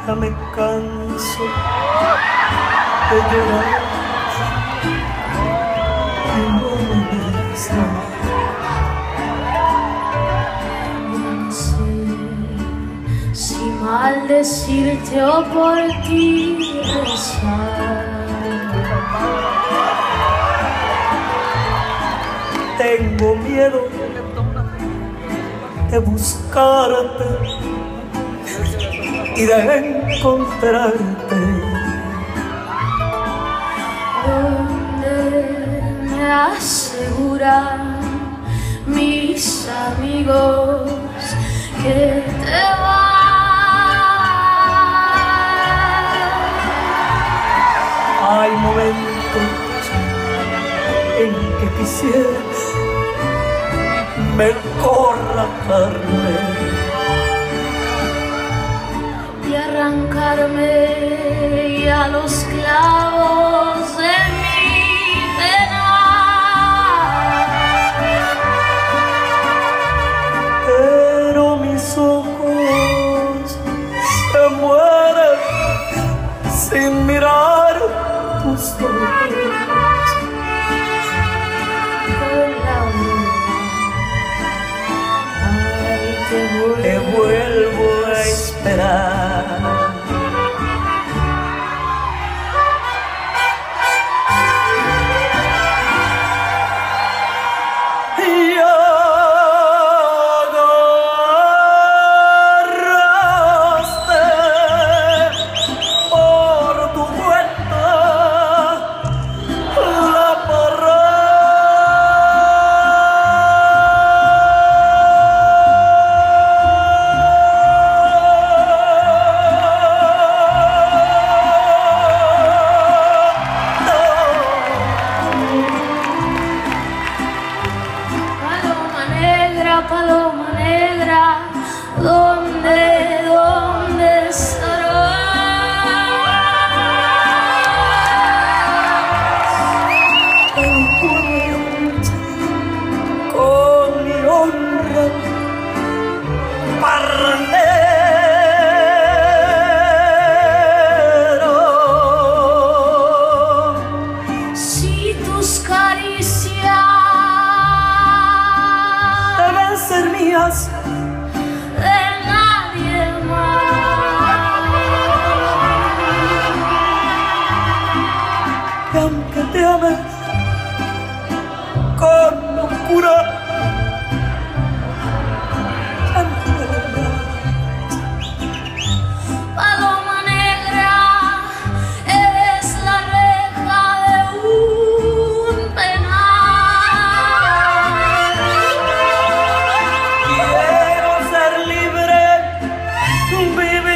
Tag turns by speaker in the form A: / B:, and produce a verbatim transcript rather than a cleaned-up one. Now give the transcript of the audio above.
A: Ya me canso de llorar y no me besa.
B: No sé si maldecirte o por ti rezar.
A: Tengo miedo de buscarte y de encontrarte
B: Donde me aseguran mis amigos que te vas.
A: hay momentos en que quisiera mejor la carne
B: Y arrancarme ya los clavos de mi pena.
A: pero mis ojos se mueren sin mirar tus ojos.
B: Con la aurora, ay, te
A: Te
B: vuelvo
A: vuelvo a esperar. Y agarraste por tu cuenta la
B: Paloma negra, paloma negra, ¿dónde, dónde estarás?
A: con mi honra parrandero.
B: Si tus caricias
A: Deben ser mías
B: de nadie más,
A: y aunque te ame con locura, ya no puedo más.
B: paloma negra, eres la reja de un penal.
A: Quiero ser libre, vivir